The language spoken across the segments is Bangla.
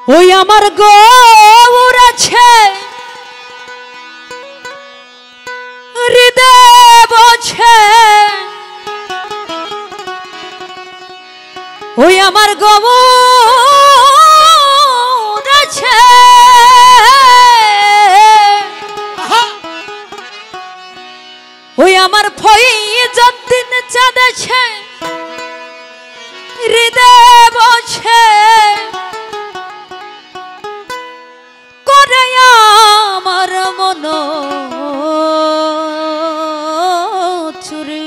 ওই আমার গৌর আছে হৃদয় বছে, ওই আমার গৌর আছে ওই আমার ফইজুদ্দিন চাঁদ আছে হৃদয় বছে, করে আমার মন চুরি।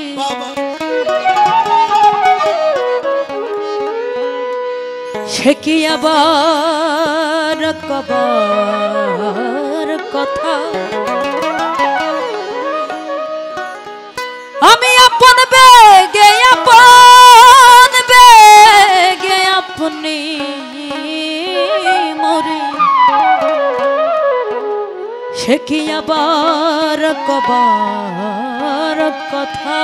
সে কি আবার কবার কথা, আমি আপন বেগে আপনি মরি। সে কি আবার কবার কথা,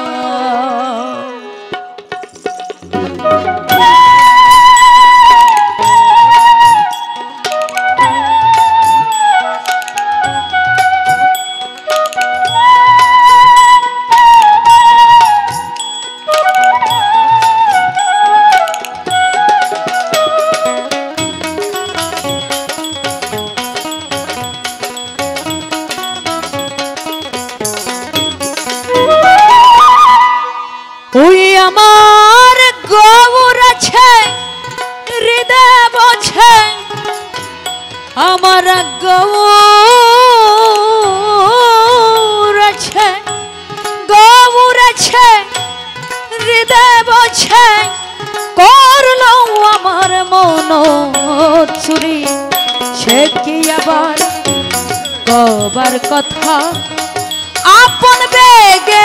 ওই আমার গৌর আছে হৃদয় বছে, আমার গৌর আছে হৃদয় বছে, করলো আমার মন চুরি। সে কি আবার কবার কথা, আপন বেগে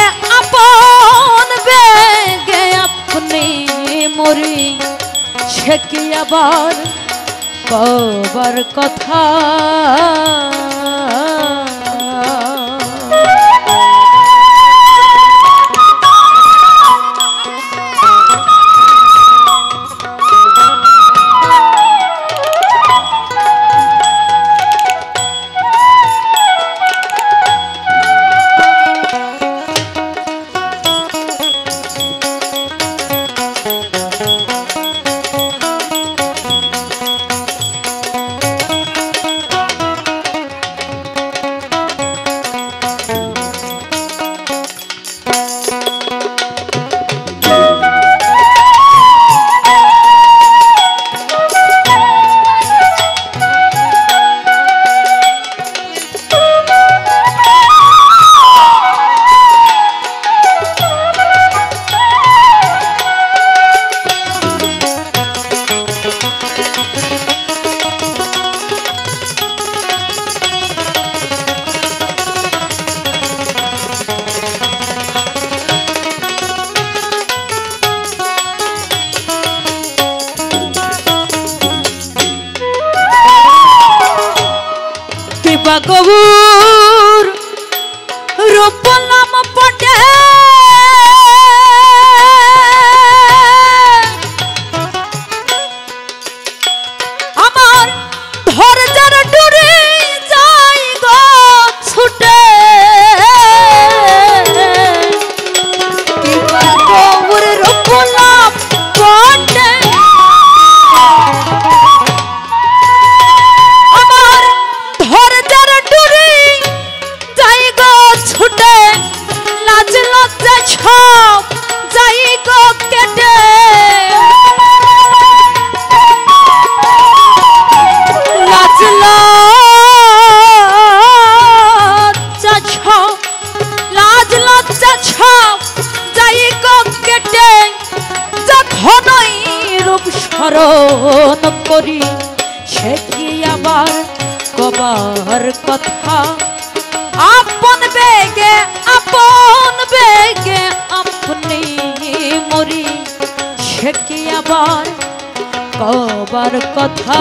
আপনি মরি। সে কি আবার কবার কথা, গৌর রূপ নাম পটে আমার ধৈর্যের ডুরি যাই গো ছুটে। গৌর রূপ নাম পটে স্মরণ করি। সে কি আবার কবার কথা, আপন বেগে আপনি মরি। সে কি আবার কবার কথা,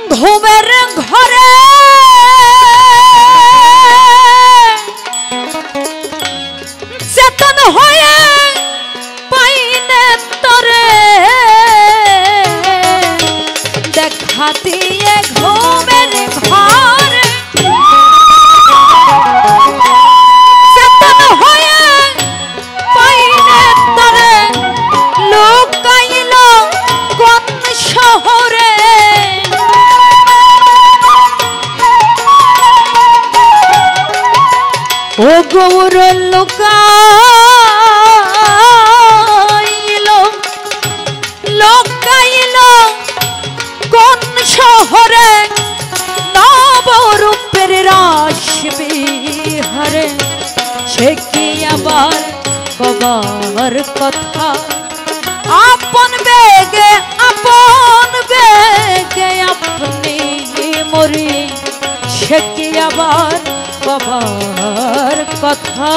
ঘুমের ঘরে চেতন হয়ে পাইনে তরে দেখা দিয়ে ঘুমের ঘরে চেতন হয়ে পাইনে তরে লুকাইল কোন শহরে ও গৌর লুকাইল লুকাইল কোন শহরে নবরূপের রাস বিহারে সে কি আবার কবার কথা আপন বেগে আপনি মরি সে কি আবার কবার কথা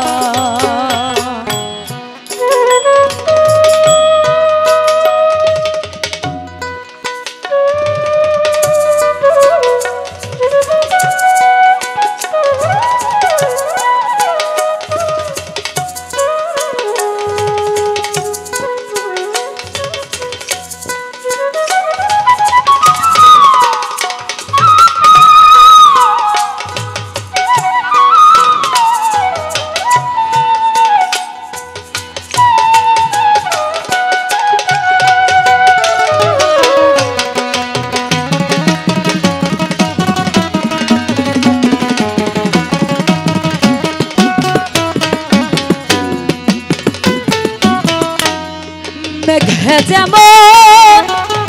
মেঘে যেমন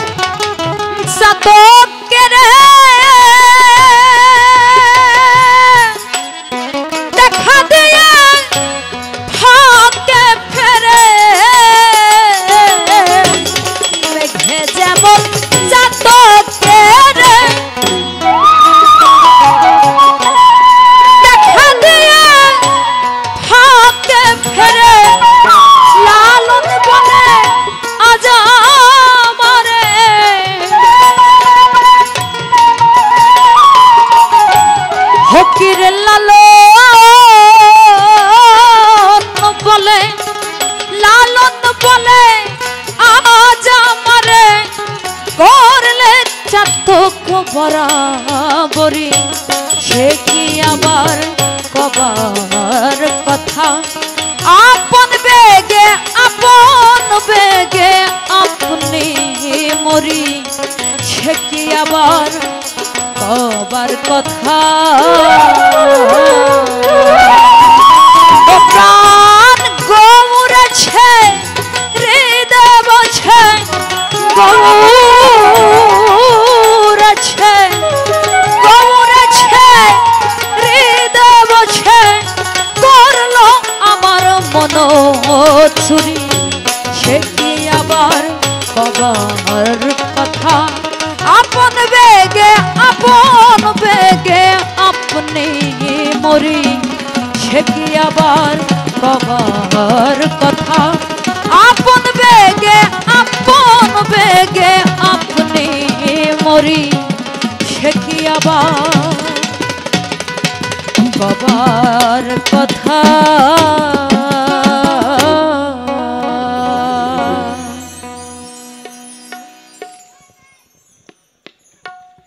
চাতকে রে দেখা দিয়ে ফাঁকে ফেরে মেঘে যেমন চাতকে রে দেখা দিয়ে ফাঁকে ফেরে লালন বলে আজা মারে হকির লালন বলে আজা মারে করলে চাতক বরাবরি সে কি আবার কবার কথা আপন বেগে আপনি মরি সে কি আবার কবার কথা প্রাণ গৌরেছে হৃদয় বছে গৌরেছে হৃদয় বছে করলো আমার মন চুরি সে কি আবার কবার কথা আপন বেগে আপনি মরি সে কি আবার কবার কথা আপন বেগে আপনি মরি সে কি আবার কবার কথা।